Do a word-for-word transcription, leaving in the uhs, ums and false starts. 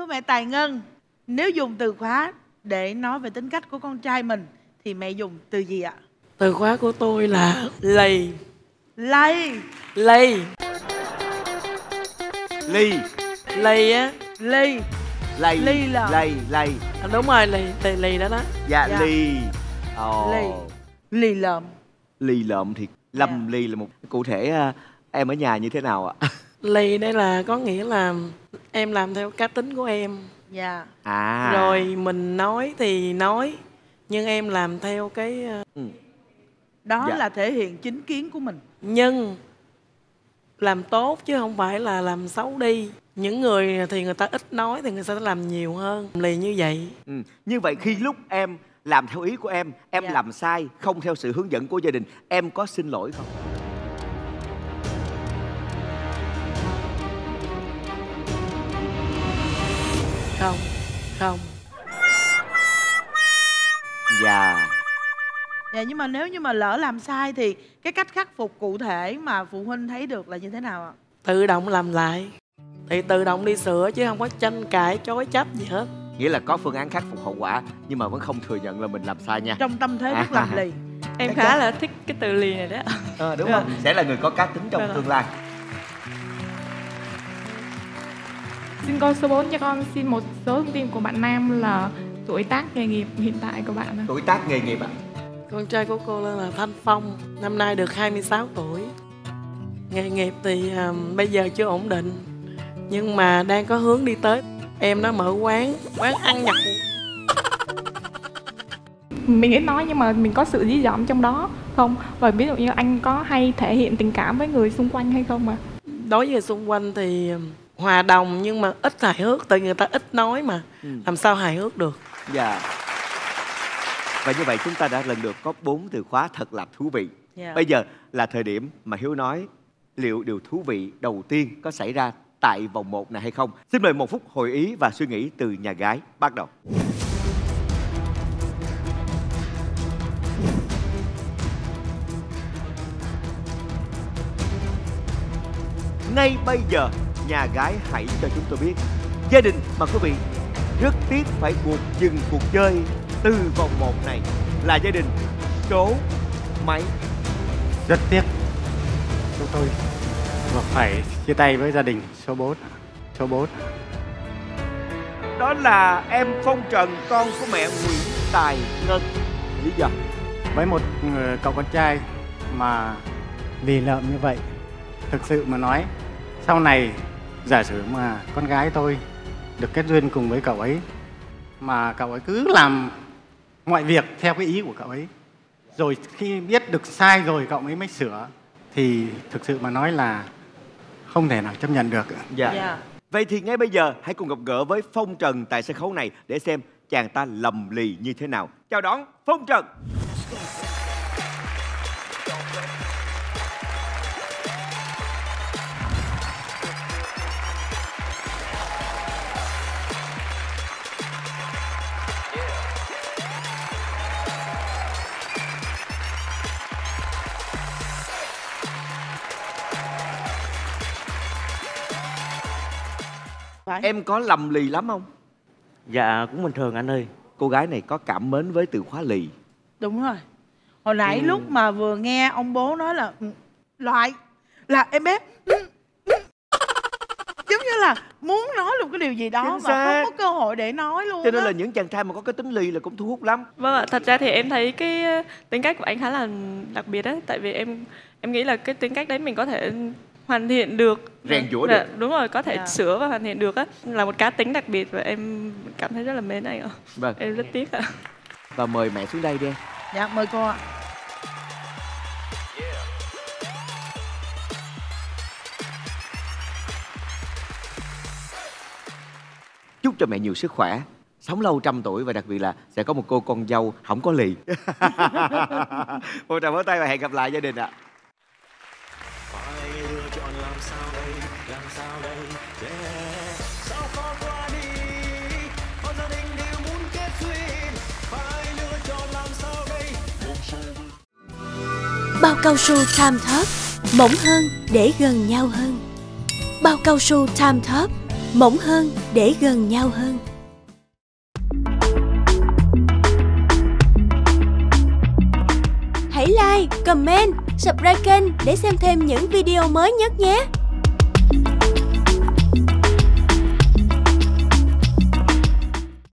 mẹ Tài Ngân, nếu dùng từ khóa để nói về tính cách của con trai mình thì mẹ dùng từ gì ạ? Từ khóa của tôi là lì. Lầy. Lì. Lì. Lì á. Lì. Lầy. Lì là Lầy. Lầy. À, đúng rồi, lì. Lì, lì đó đó. Dạ, Dạ. lì. Ồ. Lì. Lì lợm. Lì lợm thì lầm Dạ. lì là một cụ thể. À, em ở nhà như thế nào ạ? Lì đây là có nghĩa là em làm theo cá tính của em. Dạ. À. Rồi mình nói thì nói, nhưng em làm theo cái Ừ. Đó Dạ. là thể hiện chính kiến của mình. nhưng làm tốt chứ không phải là làm xấu đi. Những người thì người ta ít nói thì người ta sẽ làm nhiều hơn. Lì như vậy. Ừ. Như vậy khi lúc em làm theo ý của em, em Dạ. làm sai, không theo sự hướng dẫn của gia đình, em có xin lỗi không? Không. Không. Dạ. Dạ, nhưng mà nếu như mà lỡ làm sai thì cái cách khắc phục cụ thể mà phụ huynh thấy được là như thế nào ạ? Tự động làm lại. Thì tự động đi sửa chứ không có tranh cãi chối chấp gì hết. Nghĩa là có phương án khắc phục hậu quả nhưng mà vẫn không thừa nhận là mình làm sai nha. Trong tâm thế rất làm lì. Em khá là thích cái từ lì này đấy ạ. À, đúng không? Sẽ là người có cá tính trong Vâng ạ. tương lai. Xin câu số bốn cho con xin một số thông tin của bạn nam là tuổi tác, nghề nghiệp hiện tại của bạn. Tuổi tác nghề nghiệp ạ? Con trai của cô là Thanh Phong, năm nay được hai mươi sáu tuổi. Nghề nghiệp thì à, bây giờ chưa ổn định, nhưng mà đang có hướng đi tới. Em nó mở quán, quán ăn Nhật. Mình ít nói nhưng mà mình có sự dí dỏm trong đó không? Và ví dụ như anh có hay thể hiện tình cảm với người xung quanh hay không mà? Đối với xung quanh thì hòa đồng nhưng mà ít hài hước, tại người ta ít nói mà. Ừ. Làm sao hài hước được. Dạ. Và như vậy chúng ta đã lần lượt có bốn từ khóa thật là thú vị. Dạ. Bây giờ là thời điểm mà Hiếu nói liệu điều thú vị đầu tiên có xảy ra tại vòng một này hay không. Xin mời một phút hồi ý và suy nghĩ từ nhà gái bắt đầu. Ngay bây giờ, nhà gái hãy cho chúng tôi biết gia đình mà quý vị rất tiếc phải buộc dừng cuộc chơi từ vòng một này là gia đình số mấy? Rất tiếc chúng tôi và phải chia tay với gia đình số bốn. Số bốn. Đó là em Phong Trần, con của mẹ Nguyễn Tài Ngân. Lý do? Với một người cậu con trai mà lì lợm như vậy, thực sự mà nói, sau này giả sử mà con gái tôi được kết duyên cùng với cậu ấy mà cậu ấy cứ làm mọi việc theo cái ý của cậu ấy, rồi khi biết được sai rồi cậu ấy mới sửa, thì thực sự mà nói là không thể nào chấp nhận được. Dạ. Dạ. Vậy thì ngay bây giờ hãy cùng gặp gỡ với Phong Trần tại sân khấu này để xem chàng ta lầm lì như thế nào. Chào đón Phong Trần. Phải. Em có lầm lì lắm không? Dạ cũng bình thường anh ơi. Cô gái này có cảm mến với từ khóa lì. Đúng rồi. Hồi nãy Ừ. lúc mà vừa nghe ông bố nói là ừ, loại là em bé ừ, ừ. giống như là muốn nói luôn cái điều gì đó Chính mà xác. không có cơ hội để nói luôn Cho nên á. là những chàng trai mà có cái tính lì là cũng thu hút lắm. Vâng ạ, thật ra thì em thấy cái ờ, tính cách của anh khá là đặc biệt á. Tại vì em em nghĩ là cái tính cách đấy mình có thể hoàn thiện được. Rèn giũa Dạ, được. đúng rồi, có thể Dạ. sửa và hoàn thiện được á. Là một cá tính đặc biệt và em cảm thấy rất là mến anh ạ. Vâng. Em rất tiếc ạ. Và mời mẹ xuống đây đi em. Dạ, mời cô ạ. Chúc cho mẹ nhiều sức khỏe, sống lâu trăm tuổi và đặc biệt là sẽ có một cô con dâu không có lì. Một tràng vỗ tay và hẹn gặp lại gia đình ạ. Phải lựa chọn làm sao đây, làm sao đây, yeah. Sao khó qua đi, bao gia đình đều muốn kết duyên. Phải lựa chọn làm sao đây. Bao cao su Time Top mỏng hơn để gần nhau hơn. Bao cao su Time Top mỏng hơn để gần nhau hơn. Hãy like, comment, subscribe kênh để xem thêm những video mới nhất nhé.